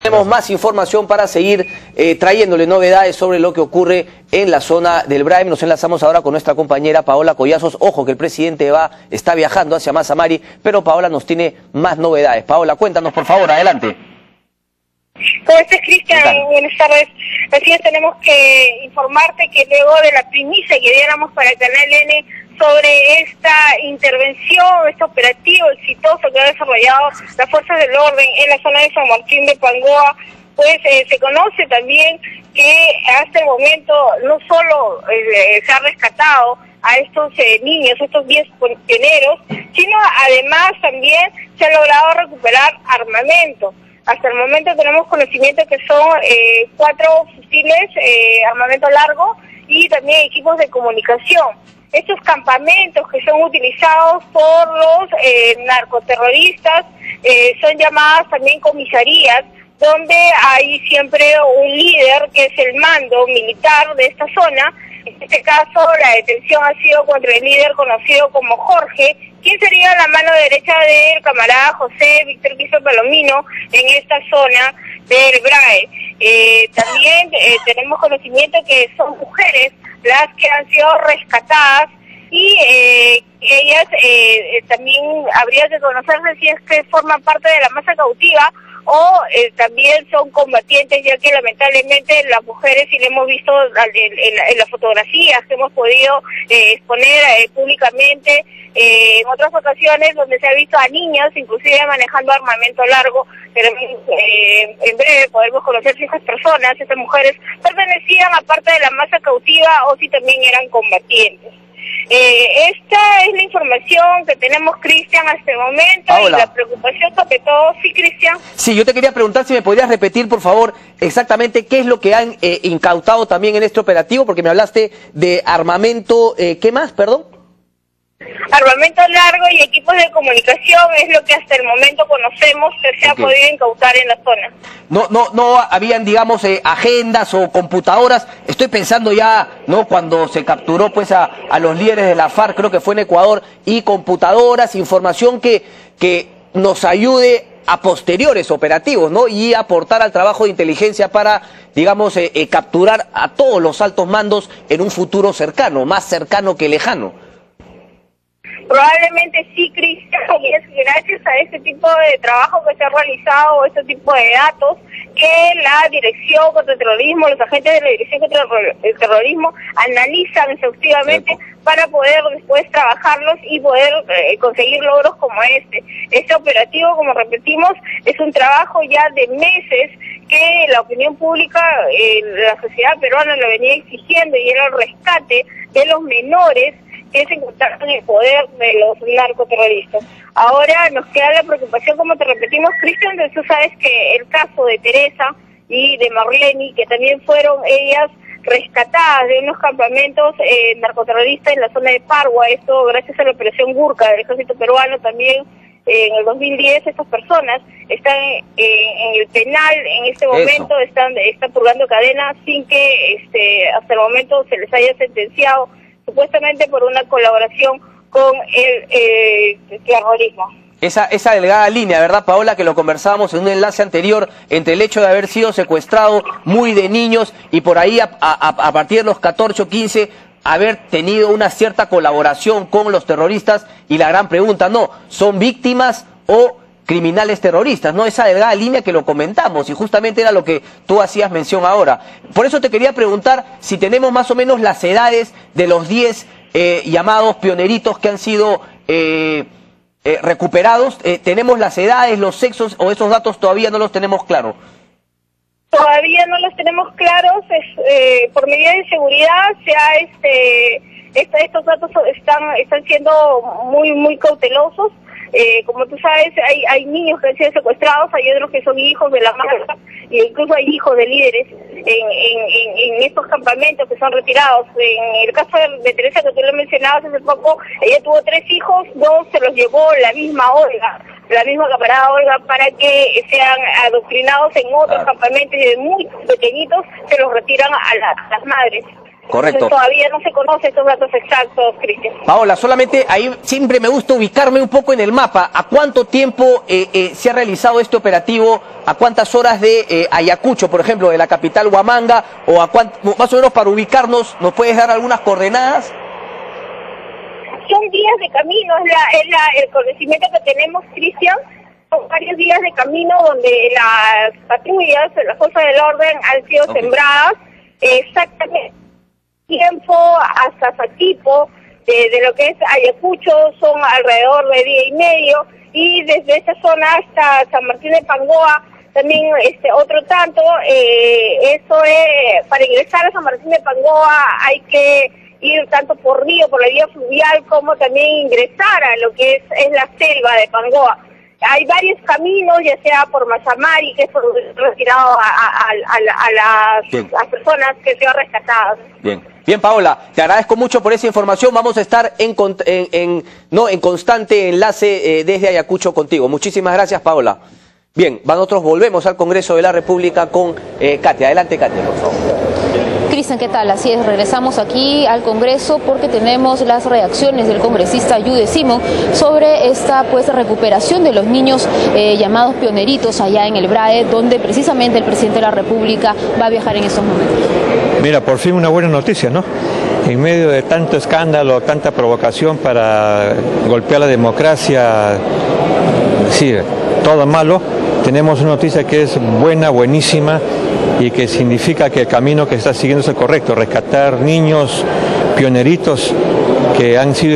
Tenemos más información para seguir trayéndole novedades sobre lo que ocurre en la zona del Braem. Nos enlazamos ahora con nuestra compañera Paola Collazos. Ojo que el presidente está viajando hacia Mazamari, pero Paola nos tiene más novedades. Paola, cuéntanos por favor, adelante. ¿Cómo estás, Cristian? Buenas tardes. Así es, tenemos que informarte que luego de la primicia que diéramos para el Canal N sobre esta intervención, este operativo exitoso que ha desarrollado las fuerzas del orden en la zona de San Martín de Pangoa, pues se conoce también que hasta el momento no solo se ha rescatado a estos niños, estos 10 pioneros, sino además también se ha logrado recuperar armamento. Hasta el momento tenemos conocimiento que son 4 fusiles, armamento largo y también equipos de comunicación. Estos campamentos que son utilizados por los narcoterroristas son llamadas también comisarías, donde hay siempre un líder que es el mando militar de esta zona. En este caso, la detención ha sido contra el líder conocido como Jorge, quien sería la mano derecha del camarada José Víctor Quiso Palomino en esta zona del BRAE. También tenemos conocimiento que son mujeres las que han sido rescatadas y ellas también habría que conocerse si es que forman parte de la masa cautiva o también son combatientes, ya que lamentablemente las mujeres, si lo hemos visto en las fotografías que hemos podido exponer públicamente, en otras ocasiones donde se ha visto a niñas inclusive manejando armamento largo, pero en breve podemos conocer si estas personas, estas mujeres, pertenecían a parte de la masa cautiva o si también eran combatientes. Esta es la información que tenemos, Cristian, hasta el momento. Paola. Y la preocupación sobre todo, sí, Cristian. Sí, yo te quería preguntar si me podrías repetir, por favor, exactamente qué es lo que han incautado también en este operativo, porque me hablaste de armamento, ¿qué más, perdón? Armamento largo y equipos de comunicación es lo que hasta el momento conocemos que se ha podido incautar en la zona. No habían, digamos, agendas o computadoras. Estoy pensando ya, ¿no? Cuando se capturó pues a los líderes de la FARC, creo que fue en Ecuador, y computadoras, información que nos ayude a posteriores operativos, ¿no? Y aportar al trabajo de inteligencia para, digamos, capturar a todos los altos mandos en un futuro cercano, más cercano que lejano. Probablemente sí, Cristian, y es gracias a este tipo de trabajo que se ha realizado, este tipo de datos, que la Dirección contra el Terrorismo, los agentes de la Dirección contra el Terrorismo analizan exhaustivamente para poder después trabajarlos y poder conseguir logros como este. Este operativo, como repetimos, es un trabajo ya de meses que la opinión pública, la sociedad peruana lo venía exigiendo, y era el rescate de los menores que se encontraron en el poder de los narcoterroristas. Ahora nos queda la preocupación, como te repetimos, Cristian, de tú sabes que el caso de Teresa y de Marlene, que también fueron ellas rescatadas de unos campamentos narcoterroristas en la zona de Pargua, esto gracias a la operación Gurkha del ejército peruano también. En el 2010 estas personas están en el penal en este momento, están purgando cadena sin que hasta el momento se les haya sentenciado, supuestamente por una colaboración con el terrorismo. Esa delgada línea, ¿verdad, Paola? Que lo conversábamos en un enlace anterior entre el hecho de haber sido secuestrado muy de niños y por ahí a partir de los 14 o 15 haber tenido una cierta colaboración con los terroristas, y la gran pregunta, ¿no? ¿Son víctimas o criminales terroristas? ¿No? Esa delgada línea que lo comentamos, y justamente era lo que tú hacías mención ahora. Por eso te quería preguntar si tenemos más o menos las edades de los 10 llamados pioneritos que han sido recuperados. ¿Tenemos las edades, los sexos, o esos datos todavía no los tenemos claros? Todavía no los tenemos claros. Por medida de seguridad estos datos están siendo muy cautelosos. Como tú sabes, hay niños que han sido secuestrados, hay otros que son hijos de la masa, e incluso hay hijos de líderes en estos campamentos que son retirados. En el caso de Teresa, que tú lo mencionabas hace poco, ella tuvo 3 hijos, 2 se los llevó la misma Olga, la misma camarada Olga, para que sean adoctrinados en otros campamentos, y de muy pequeñitos se los retiran a las madres. Correcto. Entonces, todavía no se conocen estos datos exactos, Cristian. Paola, solamente ahí siempre me gusta ubicarme un poco en el mapa. ¿A cuánto tiempo se ha realizado este operativo? ¿A cuántas horas de Ayacucho, por ejemplo, de la capital Huamanga? ¿O a más o menos para ubicarnos, nos puedes dar algunas coordenadas? Son días de camino, es el conocimiento que tenemos, Cristian. Son varios días de camino donde las patrullas, las fuerzas del orden han sido sembradas. Exactamente tiempo hasta Satipo, de lo que es Ayacucho, son alrededor de día y medio, y desde esa zona hasta San Martín de Pangoa también otro tanto. Eso es, para ingresar a San Martín de Pangoa hay que ir tanto por río, por la vía fluvial, como también ingresar a lo que es la selva de Pangoa. Hay varios caminos, ya sea por Mazamari, que es por retirado a las personas que se han rescatado. Bien, Paola, te agradezco mucho por esa información. Vamos a estar en constante enlace desde Ayacucho contigo. Muchísimas gracias, Paola. Bien, nosotros volvemos al Congreso de la República con Katia. Adelante, Katia, por favor. Cristian, ¿qué tal? Así es, regresamos aquí al Congreso porque tenemos las reacciones del congresista Yude Simón sobre esta recuperación de los niños llamados pioneritos allá en el BRAE, donde precisamente el presidente de la República va a viajar en estos momentos. Mira, por fin una buena noticia, ¿no? En medio de tanto escándalo, tanta provocación para golpear la democracia, sí, todo malo, tenemos una noticia que es buena, buenísima, y que significa que el camino que está siguiendo es el correcto: rescatar niños pioneritos que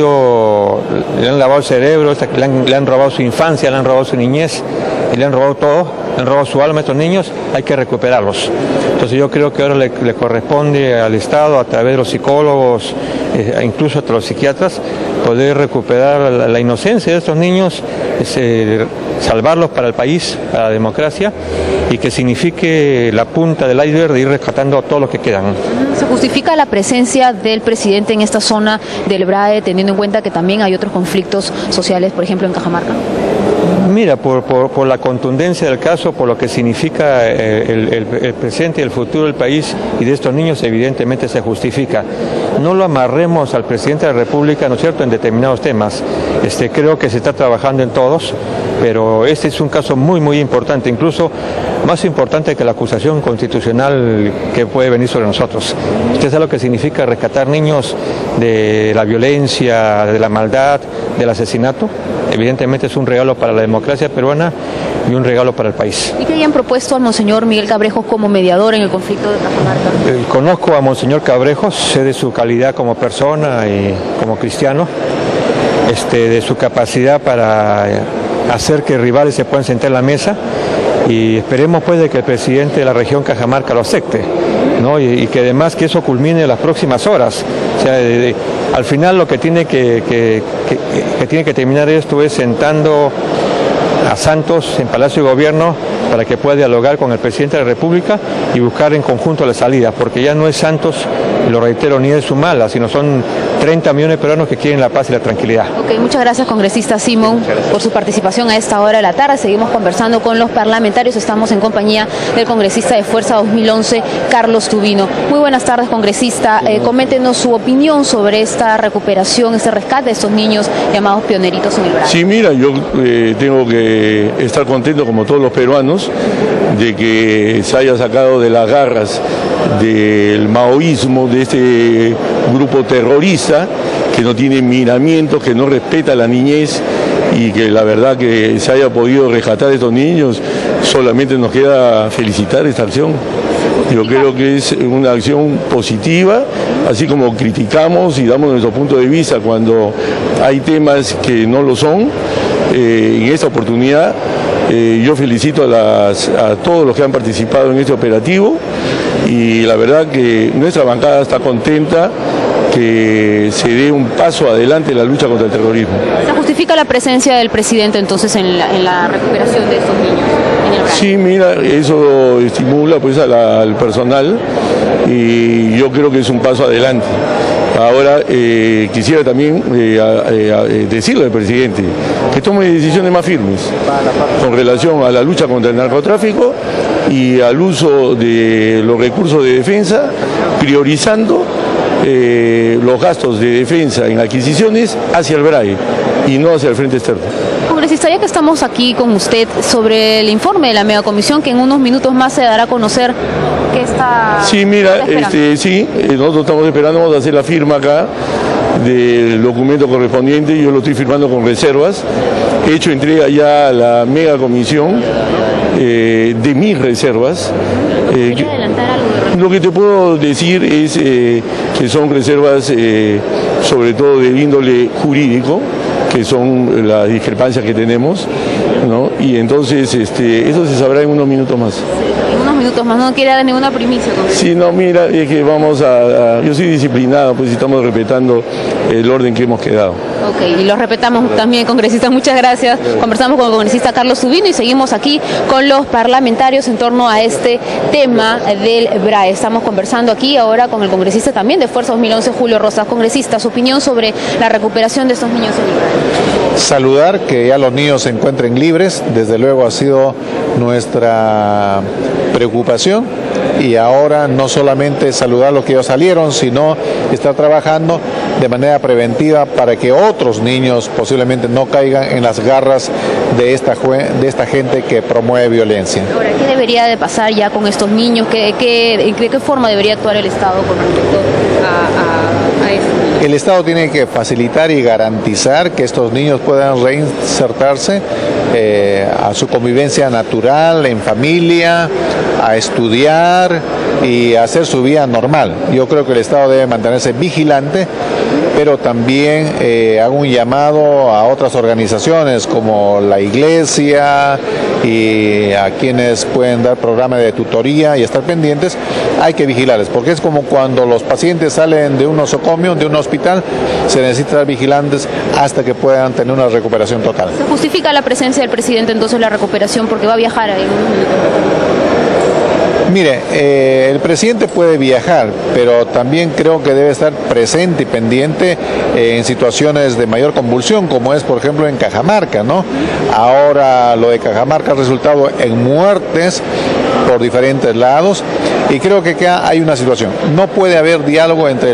le han lavado el cerebro, le han robado su infancia, le han robado su niñez, y le han robado todo, le han robado su alma a estos niños. Hay que recuperarlos. Entonces yo creo que ahora le corresponde al Estado, a través de los psicólogos, incluso hasta los psiquiatras, poder recuperar la inocencia de estos niños, salvarlos para el país, para la democracia, y que signifique la punta del iceberg de ir rescatando a todos los que quedan. ¿Se justifica la presencia del presidente en esta zona del BRAE, teniendo en cuenta que también hay otros conflictos sociales, por ejemplo, en Cajamarca? Mira, por la contundencia del caso, por lo que significa el presente y el futuro del país y de estos niños, evidentemente se justifica. No lo amarremos al presidente de la República, ¿no es cierto?, en determinados temas. Creo que se está trabajando en todos, pero este es un caso muy, muy importante, incluso más importante que la acusación constitucional que puede venir sobre nosotros. Usted sabe lo que significa rescatar niños de la violencia, de la maldad, del asesinato. Evidentemente es un regalo para la democracia peruana y un regalo para el país. ¿Y qué hayan propuesto a Monseñor Miguel Cabrejos como mediador en el conflicto de Cajamarca? Conozco a Monseñor Cabrejos, sé de su calidad como persona y como cristiano, de su capacidad para hacer que rivales se puedan sentar en la mesa, y esperemos pues de que el presidente de la región Cajamarca lo acepte, ¿no? Y que además que eso culmine en las próximas horas. O sea, al final lo que tiene que terminar esto es sentando a Santos en Palacio de Gobierno para que pueda dialogar con el presidente de la República y buscar en conjunto la salida, porque ya no es Santos, lo reitero, ni es Humala, sino son 30 millones de peruanos que quieren la paz y la tranquilidad. Ok, muchas gracias, congresista Simón, por su participación a esta hora de la tarde. Seguimos conversando con los parlamentarios. Estamos en compañía del congresista de Fuerza 2011, Carlos Tubino. Muy buenas tardes, congresista. Coméntenos su opinión sobre esta recuperación, este rescate de estos niños llamados pioneritos en el BRAE. Sí, mira, yo tengo que estar contento, como todos los peruanos, de que se haya sacado de las garras del maoísmo, de este grupo terrorista que no tiene miramientos, que no respeta la niñez, y que la verdad que se haya podido rescatar a estos niños. Solamente nos queda felicitar esta acción. Yo creo que es una acción positiva, así como criticamos y damos nuestro punto de vista cuando hay temas que no lo son. En esta oportunidad yo felicito a todos los que han participado en este operativo, y la verdad que nuestra bancada está contenta que se dé un paso adelante en la lucha contra el terrorismo. ¿Se justifica la presencia del presidente entonces en la recuperación de estos niños en el BRAE? Sí, mira, eso estimula pues al personal, y yo creo que es un paso adelante. Ahora quisiera también decirle al presidente que tome decisiones más firmes con relación a la lucha contra el narcotráfico y al uso de los recursos de defensa, priorizando los gastos de defensa en adquisiciones hacia el BRAE y no hacia el Frente Externo. Congresista, ya que estamos aquí con usted sobre el informe de la megacomisión, que en unos minutos más se dará a conocer qué está... Sí, mira, nosotros estamos esperando, vamos a hacer la firma acá del documento correspondiente, yo lo estoy firmando con reservas, he hecho entrega ya a la megacomisión de mis reservas. ¿Quería adelantar algo? Lo que te puedo decir es que son reservas sobre todo de índole jurídico, que son las discrepancias que tenemos, ¿no? Y entonces eso se sabrá en unos minutos más. En unos minutos más, no quiere dar ninguna primicia. Sí, no, mira, es que yo soy disciplinado, pues estamos respetando el orden que hemos quedado. Ok, y lo respetamos también, congresista, muchas gracias. Conversamos con el congresista Carlos Tubino y seguimos aquí con los parlamentarios en torno a este tema del BRAE. Estamos conversando aquí ahora con el congresista también de Fuerza 2011, Julio Rosas. Congresista, su opinión sobre la recuperación de estos niños en el BRAE. Saludar que ya los niños se encuentren libres, desde luego ha sido nuestra preocupación, y ahora no solamente saludar los que ya salieron, sino estar trabajando de manera preventiva para que otros niños posiblemente no caigan en las garras de esta gente que promueve violencia. Ahora, ¿qué debería de pasar ya con estos niños? ¿De qué forma debería actuar el Estado con respecto a esto? El Estado tiene que facilitar y garantizar que estos niños puedan reinsertarse a su convivencia natural, en familia, a estudiar y a hacer su vida normal. Yo creo que el Estado debe mantenerse vigilante, pero también hago un llamado a otras organizaciones como la Iglesia y a quienes pueden dar programas de tutoría y estar pendientes. Hay que vigilarles, porque es como cuando los pacientes salen de un nosocomio, de un hospital, se necesita estar vigilantes hasta que puedan tener una recuperación total. ¿Se justifica la presencia del presidente entonces la recuperación porque va a viajar ahí? Mire, el presidente puede viajar, pero también creo que debe estar presente y pendiente en situaciones de mayor convulsión, como es por ejemplo en Cajamarca, ¿no? Ahora lo de Cajamarca ha resultado en muertes por diferentes lados, y creo que acá hay una situación. No puede haber diálogo entre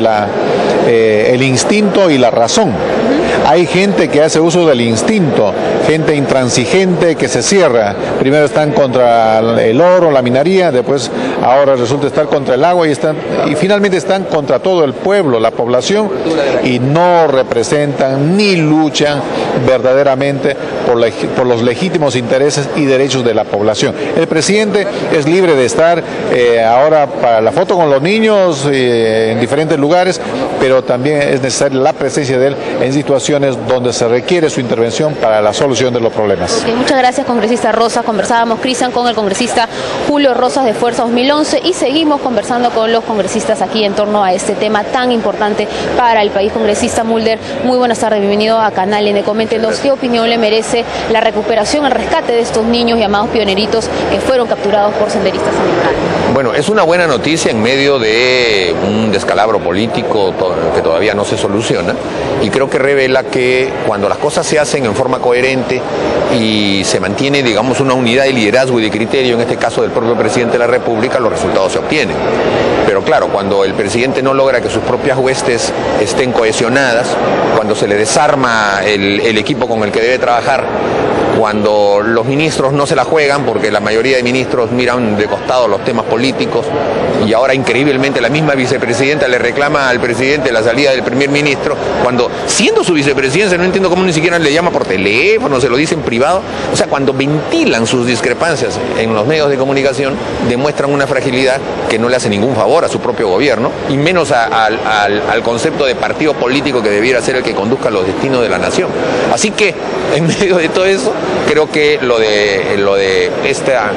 el instinto y la razón. Hay gente que hace uso del instinto, gente intransigente que se cierra. Primero están contra el oro, la minería, después ahora resulta estar contra el agua y finalmente están contra todo el pueblo, la población, y no representan ni luchan verdaderamente por los legítimos intereses y derechos de la población. El presidente es libre de estar ahora para la foto con los niños en diferentes lugares, pero también es necesaria la presencia de él en situaciones donde se requiere su intervención para la solución de los problemas. Okay, muchas gracias, congresista Rosas. Conversábamos, Cristian, con el congresista Julio Rosas de Fuerza 2011 y seguimos conversando con los congresistas aquí en torno a este tema tan importante para el país. Congresista Mulder, muy buenas tardes, bienvenido a Canal N. Coméntenos qué opinión le merece la recuperación, el rescate de estos niños llamados pioneritos que fueron capturados por senderistas en el BRAE. Bueno, es una buena noticia en medio de un descalabro político que todavía no se soluciona, y creo que revela que cuando las cosas se hacen en forma coherente y se mantiene, digamos, una unidad de liderazgo y de criterio, en este caso del propio presidente de la República, los resultados se obtienen. Pero claro, cuando el presidente no logra que sus propias huestes estén cohesionadas, cuando se le desarma el equipo con el que debe trabajar, cuando los ministros no se la juegan, porque la mayoría de ministros miran de costado los temas políticos, y ahora increíblemente la misma vicepresidenta le reclama al presidente la salida del primer ministro, cuando siendo su vicepresidencia, no entiendo cómo ni siquiera le llama por teléfono, se lo dice en privado. O sea, cuando ventilan sus discrepancias en los medios de comunicación, demuestran una fragilidad que no le hace ningún favor a su propio gobierno, y menos al concepto de partido político que debiera ser el que conduzca los destinos de la nación. Así que, en medio de todo eso, creo que lo de esta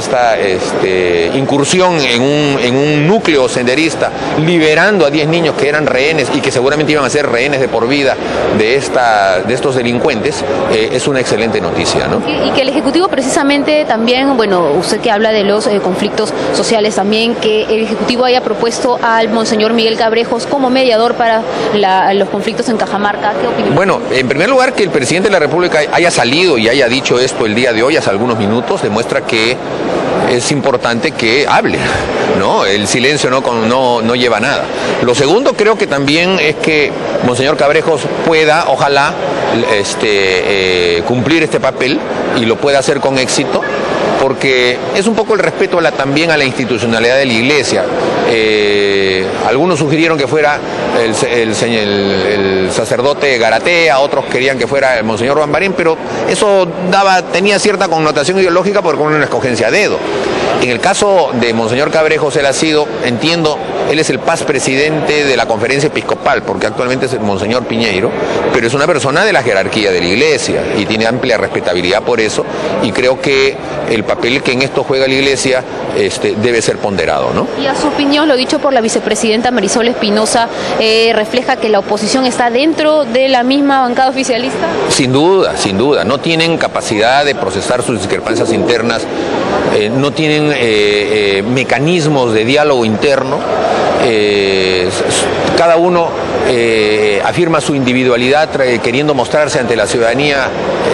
incursión en un núcleo senderista, liberando a 10 niños que eran rehenes y que seguramente iban a ser rehenes de por vida de estos delincuentes, es una excelente noticia, ¿no? Y que el Ejecutivo precisamente también, bueno, usted que habla de los conflictos sociales también, que el Ejecutivo haya propuesto al monseñor Miguel Cabrejos como mediador para los conflictos en Cajamarca. ¿Qué opinión? Bueno, en primer lugar, que el presidente de la República haya salido y haya dicho esto el día de hoy, hace algunos minutos, demuestra que es importante que hable, ¿no? El silencio no lleva a nada. Lo segundo creo que también es que Monseñor Cabrejos pueda, ojalá, cumplir este papel y lo pueda hacer con éxito, porque es un poco el respeto también a la institucionalidad de la Iglesia. Algunos sugirieron que fuera el sacerdote Garatea, otros querían que fuera el Monseñor Bambarín, pero eso tenía cierta connotación ideológica porque era una escogencia a dedo. En el caso de Monseñor Cabrejos, él ha sido, entiendo, él es el paz presidente de la conferencia episcopal, porque actualmente es el Monseñor Piñeiro, pero es una persona de la jerarquía de la Iglesia y tiene amplia respetabilidad por eso, y creo que el papel que en esto juega la Iglesia debe ser ponderado, ¿no? Y a su opinión, lo dicho por la vicepresidenta Marisol Espinosa, ¿refleja que la oposición está dentro de la misma bancada oficialista? Sin duda, no tienen capacidad de procesar sus discrepancias internas, no tienen mecanismos de diálogo interno, cada uno afirma su individualidad queriendo mostrarse ante la ciudadanía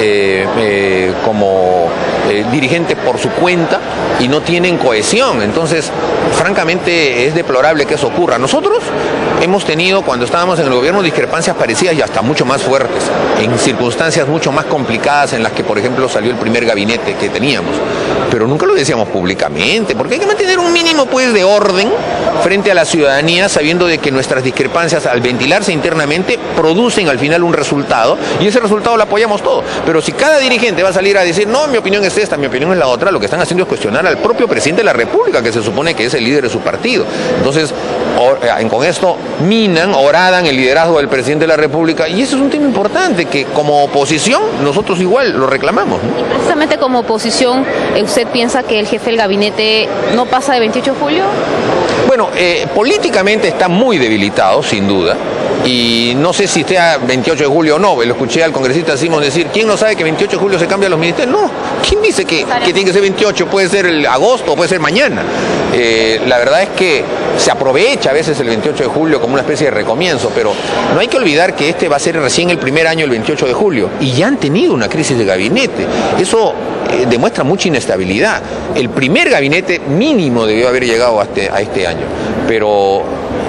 como dirigente por su cuenta y no tienen cohesión. Entonces, francamente, es deplorable que eso ocurra. Nosotros hemos tenido, cuando estábamos en el gobierno, discrepancias parecidas y hasta mucho más fuertes, en circunstancias mucho más complicadas en las que, por ejemplo, salió el primer gabinete que teníamos. Pero nunca lo decíamos públicamente, porque hay que mantener un mínimo, pues, de orden frente a la ciudadanía, sabiendo de que nuestras discrepancias, al ventilarse internamente, producen al final un resultado, y ese resultado lo apoyamos todos. Pero si cada dirigente va a salir a decir, no, mi opinión es esta, mi opinión es la otra, lo que están haciendo es cuestionar al propio presidente de la República, que se supone que es el líder de su partido. Entonces, con esto minan, horadan el liderazgo del presidente de la República, y eso es un tema importante, que como oposición, nosotros igual lo reclamamos, ¿no? Y precisamente como oposición, ¿usted piensa que el jefe del gabinete no pasa de 28 de julio? Bueno, políticamente está muy debilitado, sin duda, y no sé si esté a 28 de julio o no. Lo escuché al congresista Simón decir, ¿quién no sabe que 28 de julio se cambian los ministerios? No, ¿quién dice que tiene que ser 28? Puede ser el agosto, puede ser mañana. La verdad es que se aprovecha a veces el 28 de julio como una especie de recomienzo, pero no hay que olvidar que este va a ser recién el primer año, el 28 de julio, y ya han tenido una crisis de gabinete. Eso demuestra mucha inestabilidad. El primer gabinete mínimo debió haber llegado a este año, pero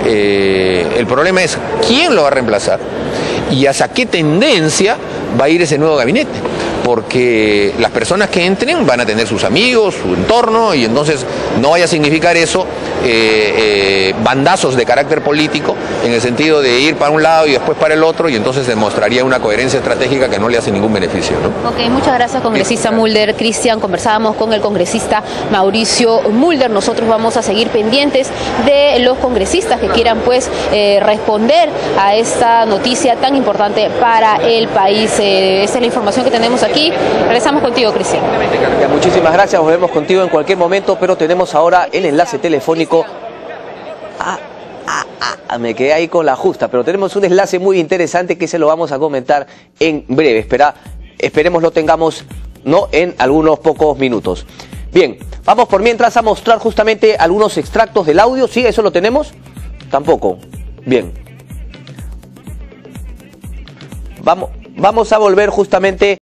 el problema es quién lo va a reemplazar y hacia qué tendencia va a ir ese nuevo gabinete, porque las personas que entren van a tener sus amigos, su entorno, y entonces no vaya a significar eso bandazos de carácter político, en el sentido de ir para un lado y después para el otro, y entonces demostraría una coherencia estratégica que no le hace ningún beneficio, ¿no? Ok, muchas gracias, congresista Mulder. Cristian, conversábamos con el congresista Mauricio Mulder. Nosotros vamos a seguir pendientes de los congresistas que quieran, pues, responder a esta noticia tan importante para el país. Esta es la información que tenemos aquí. Regresamos contigo, Cristian. Muchísimas gracias, volvemos contigo en cualquier momento, pero tenemos ahora el enlace telefónico. Me quedé ahí con la justa, pero tenemos un enlace muy interesante que se lo vamos a comentar en breve. Esperemos lo tengamos, ¿no?, en algunos pocos minutos. Bien, vamos por mientras a mostrar justamente algunos extractos del audio. ¿Sí? ¿Eso lo tenemos? Tampoco. Bien. Vamos a volver justamente